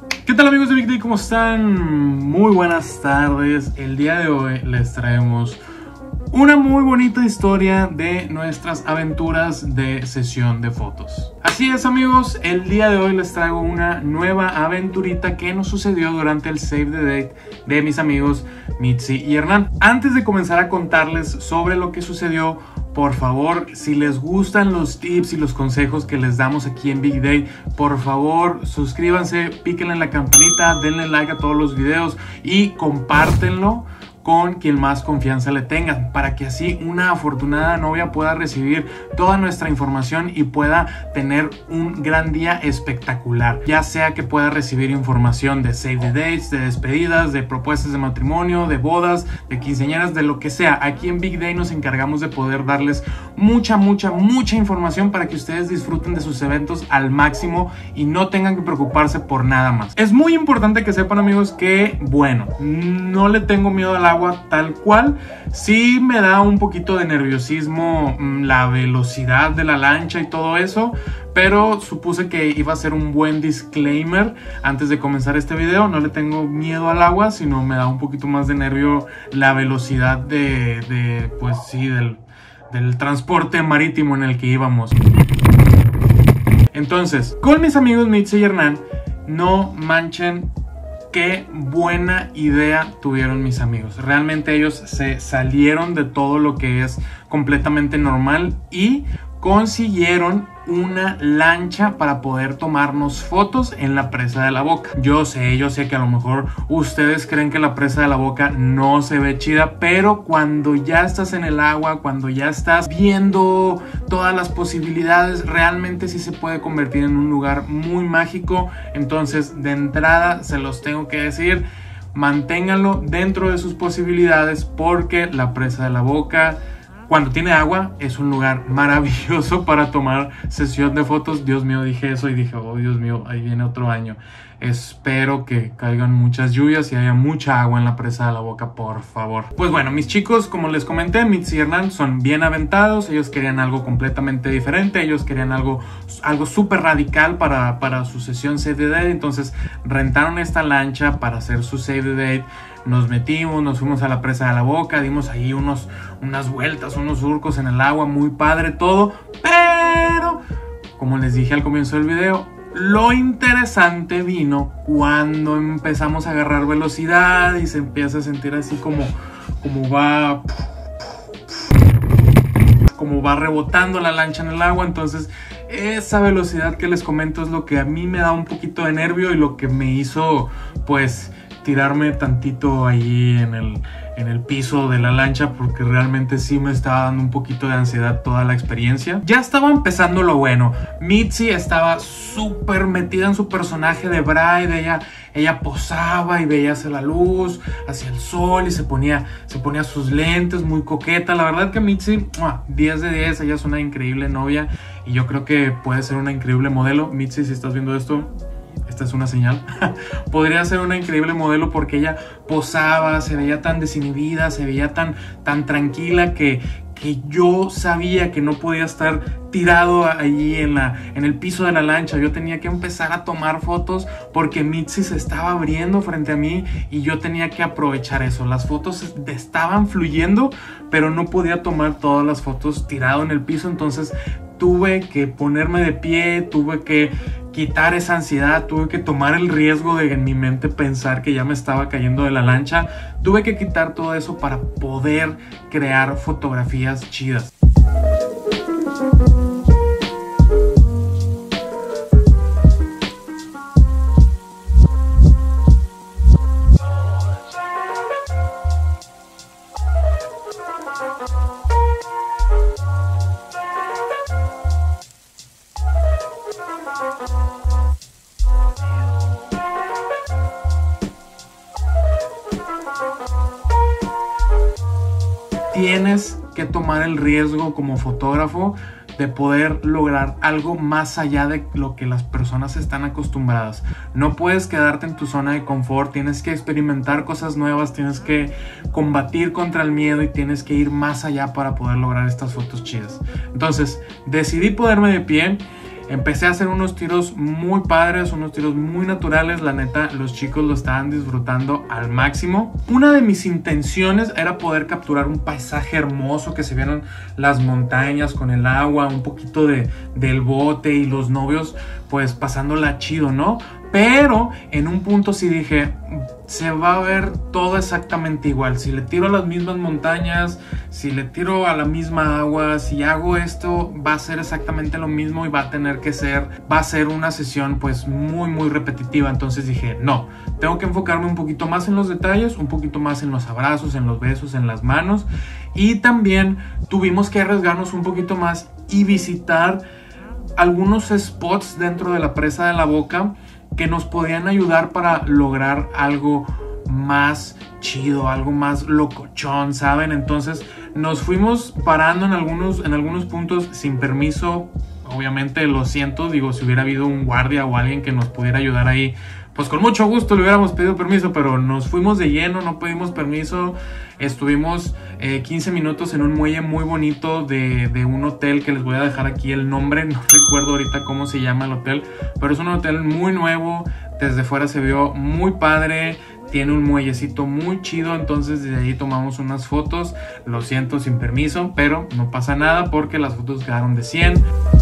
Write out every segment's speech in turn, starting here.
¿Qué tal amigos de Big Day? ¿Cómo están? Muy buenas tardes. El día de hoy les traemos una muy bonita historia de nuestras aventuras de sesión de fotos. Así es amigos, el día de hoy les traigo una nueva aventurita que nos sucedió durante el Save the Date de mis amigos Mitzi y Hernán. Antes de comenzar a contarles sobre lo que sucedió, por favor, si les gustan los tips y los consejos que les damos aquí en Big Day, por favor suscríbanse, píquenle en la campanita, denle like a todos los videos y compártenlo con quien más confianza le tengan, para que así una afortunada novia pueda recibir toda nuestra información y pueda tener un gran día espectacular, ya sea que pueda recibir información de save the dates, de despedidas, de propuestas de matrimonio, de bodas, de quinceañeras, de lo que sea. Aquí en Big Day nos encargamos de poder darles mucha información para que ustedes disfruten de sus eventos al máximo y no tengan que preocuparse por nada más. Es muy importante que sepan amigos que, bueno, no le tengo miedo al agua tal cual. Sí me da un poquito de nerviosismo la velocidad de la lancha y todo eso, pero supuse que iba a ser un buen disclaimer antes de comenzar este video. No le tengo miedo al agua, sino me da un poquito más de nervio la velocidad pues sí, del transporte marítimo en el que íbamos. Entonces, con mis amigos Mitzi y Hernán, no manchen qué buena idea tuvieron mis amigos. Realmente ellos se salieron de todo lo que es completamente normal y consiguieron una lancha para poder tomarnos fotos en la presa de la Boca. Yo sé que a lo mejor ustedes creen que la presa de la Boca no se ve chida, pero cuando ya estás en el agua, cuando ya estás viendo todas las posibilidades, realmente sí se puede convertir en un lugar muy mágico. Entonces, de entrada se los tengo que decir, manténganlo dentro de sus posibilidades, porque la presa de la Boca, cuando tiene agua, es un lugar maravilloso para tomar sesión de fotos. Dios mío, dije eso y dije, oh Dios mío, ahí viene otro año. Espero que caigan muchas lluvias y haya mucha agua en la presa de la Boca, por favor. Pues bueno, mis chicos, como les comenté, Mitzi y Hernán son bien aventados. Ellos querían algo completamente diferente. Ellos querían algo súper radical para su sesión Save the Date. Entonces rentaron esta lancha para hacer su Save the Date. Nos metimos, nos fuimos a la presa de la Boca, dimos ahí unas vueltas, unos surcos en el agua, muy padre todo, pero como les dije al comienzo del video, lo interesante vino cuando empezamos a agarrar velocidad y se empieza a sentir así como va rebotando la lancha en el agua. Entonces esa velocidad que les comento es lo que a mí me da un poquito de nervio y lo que me hizo pues tirarme tantito ahí en el piso de la lancha, porque realmente sí me estaba dando un poquito de ansiedad toda la experiencia. Ya estaba empezando lo bueno. Mitzi estaba súper metida en su personaje de Bride. Ella posaba y veía hacia la luz, hacia el sol, y se ponía sus lentes, muy coqueta. La verdad que Mitzi, 10 de 10, ella es una increíble novia y yo creo que puede ser una increíble modelo. Mitzi, si estás viendo esto, esta es una señal. Podría ser una increíble modelo porque ella posaba, se veía tan desinhibida, se veía tan tranquila que yo sabía que no podía estar tirado allí en el piso de la lancha. Yo tenía que empezar a tomar fotos porque Mitzi se estaba abriendo frente a mí y yo tenía que aprovechar eso. Las fotos estaban fluyendo, pero no podía tomar todas las fotos tirado en el piso. Entonces tuve que ponerme de pie, tuve que quitar esa ansiedad, tuve que tomar el riesgo de en mi mente pensar que ya me estaba cayendo de la lancha. Tuve que quitar todo eso para poder crear fotografías chidas. Tienes que tomar el riesgo como fotógrafo de poder lograr algo más allá de lo que las personas están acostumbradas. No puedes quedarte en tu zona de confort, tienes que experimentar cosas nuevas, tienes que combatir contra el miedo y tienes que ir más allá para poder lograr estas fotos chidas. Entonces decidí ponerme de pie empecé a hacer unos tiros muy padres, unos tiros muy naturales. La neta, los chicos lo estaban disfrutando al máximo. Una de mis intenciones era poder capturar un paisaje hermoso, que se vieran las montañas con el agua, un poquito del bote y los novios pues pasándola chido, ¿no? Pero en un punto sí dije, se va a ver todo exactamente igual. Si le tiro a las mismas montañas, si le tiro a la misma agua, si hago esto, va a ser exactamente lo mismo y va a ser una sesión pues muy repetitiva. Entonces dije, no, tengo que enfocarme un poquito más en los detalles, un poquito más en los abrazos, en los besos, en las manos. Y también tuvimos que arriesgarnos un poquito más y visitar algunos spots dentro de la presa de la Boca que nos podían ayudar para lograr algo más chido, algo más locochón, ¿saben? Entonces nos fuimos parando en algunos puntos sin permiso. Obviamente lo siento, digo, si hubiera habido un guardia o alguien que nos pudiera ayudar ahí, pues con mucho gusto le hubiéramos pedido permiso, pero nos fuimos de lleno, no pedimos permiso. Estuvimos 15 minutos en un muelle muy bonito de un hotel que les voy a dejar aquí el nombre, no recuerdo ahorita cómo se llama el hotel, pero es un hotel muy nuevo, desde fuera se vio muy padre, tiene un muellecito muy chido. Entonces desde ahí tomamos unas fotos, lo siento, sin permiso, pero no pasa nada porque las fotos quedaron de 100.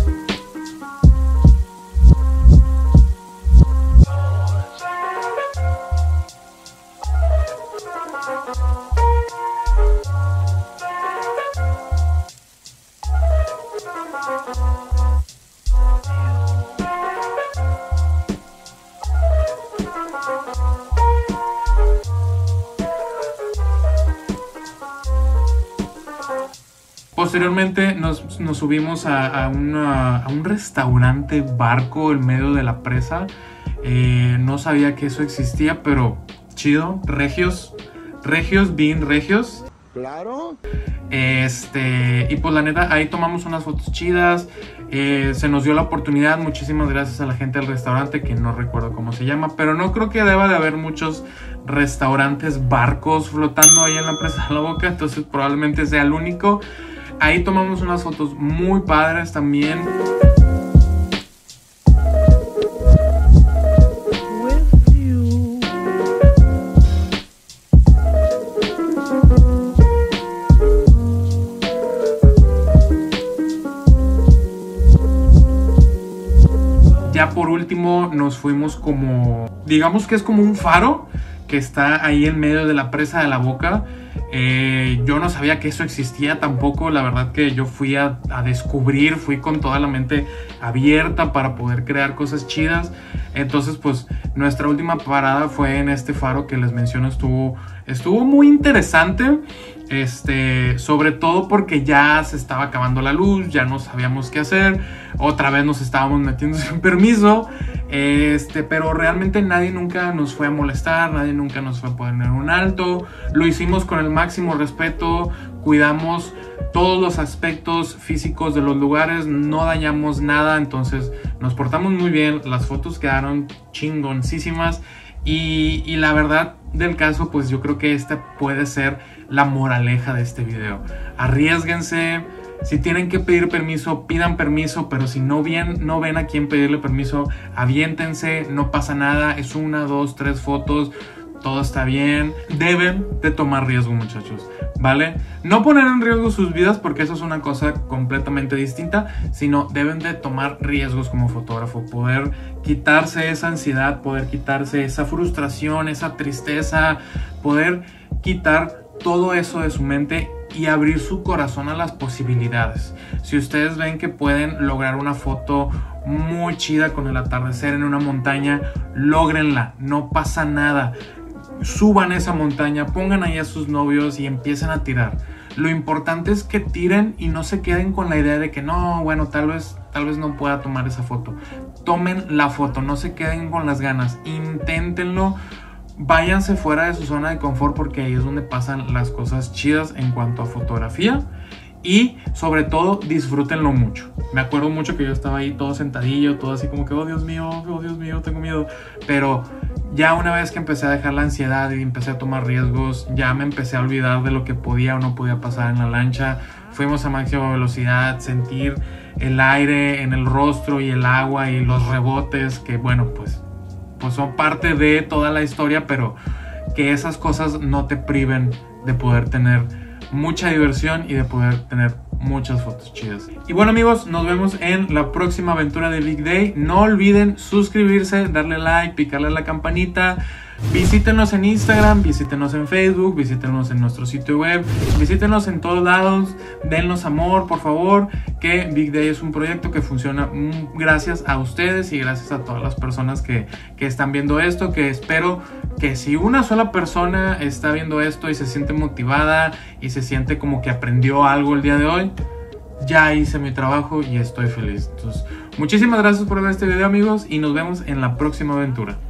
Posteriormente nos subimos a un restaurante barco en medio de la presa. No sabía que eso existía, pero chido. Regios, bien regios. Claro. Y pues la neta, ahí tomamos unas fotos chidas. Se nos dio la oportunidad. Muchísimas gracias a la gente del restaurante, que no recuerdo cómo se llama, pero no creo que deba de haber muchos restaurantes barcos flotando ahí en la presa de la Boca, entonces probablemente sea el único. Ahí tomamos unas fotos muy padres también. Ya por último nos fuimos como, digamos que es como un faro que está ahí en medio de la presa de la Boca. Yo no sabía que eso existía tampoco. La verdad que yo fui a descubrir, fui con toda la mente abierta para poder crear cosas chidas. Entonces pues nuestra última parada fue en este faro que les menciono. Estuvo muy interesante. Sobre todo porque ya se estaba acabando la luz, ya no sabíamos qué hacer, otra vez nos estábamos metiendo sin permiso, pero realmente nadie nunca nos fue a molestar, nadie nunca nos fue a poner un alto. Lo hicimos con el máximo respeto, cuidamos todos los aspectos físicos de los lugares, no dañamos nada, entonces nos portamos muy bien. Las fotos quedaron chingoncísimas y la verdad del caso, pues yo creo que esta puede ser la moraleja de este video. Arriésguense. Si tienen que pedir permiso, pidan permiso, pero si no ven a quién pedirle permiso, aviéntense, no pasa nada. Es 1, 2, 3 fotos, todo está bien. Deben de tomar riesgo, muchachos, ¿vale? No poner en riesgo sus vidas, porque eso es una cosa completamente distinta, sino deben de tomar riesgos como fotógrafo, poder quitarse esa ansiedad, poder quitarse esa frustración, esa tristeza, poder quitar todo eso de su mente y abrir su corazón a las posibilidades. Si ustedes ven que pueden lograr una foto muy chida con el atardecer en una montaña, lógrenla, no pasa nada. Suban esa montaña, pongan ahí a sus novios y empiecen a tirar. Lo importante es que tiren y no se queden con la idea de que no, bueno, tal vez no pueda tomar esa foto. Tomen la foto, no se queden con las ganas, inténtenlo. Váyanse fuera de su zona de confort, porque ahí es donde pasan las cosas chidas en cuanto a fotografía. Y sobre todo disfrútenlo mucho. Me acuerdo mucho que yo estaba ahí todo sentadillo, todo así como que oh Dios mío, tengo miedo. Pero ya una vez que empecé a dejar la ansiedad y empecé a tomar riesgos, ya me empecé a olvidar de lo que podía o no podía pasar en la lancha. Fuimos a máxima velocidad, sentir el aire en el rostro y el agua y los rebotes que bueno, pues son parte de toda la historia, pero que esas cosas no te priven de poder tener mucha diversión y de poder tener muchas fotos chidas. Y bueno amigos, nos vemos en la próxima aventura de Big Day. No olviden suscribirse, darle like, picarle a la campanita. Visítenos en Instagram, visítenos en Facebook, visítenos en nuestro sitio web, visítenos en todos lados, dennos amor por favor, que Big Day es un proyecto que funciona gracias a ustedes y gracias a todas las personas que están viendo esto, que espero que si una sola persona está viendo esto y se siente motivada y se siente como que aprendió algo el día de hoy, ya hice mi trabajo y estoy feliz. Entonces, muchísimas gracias por ver este video amigos y nos vemos en la próxima aventura.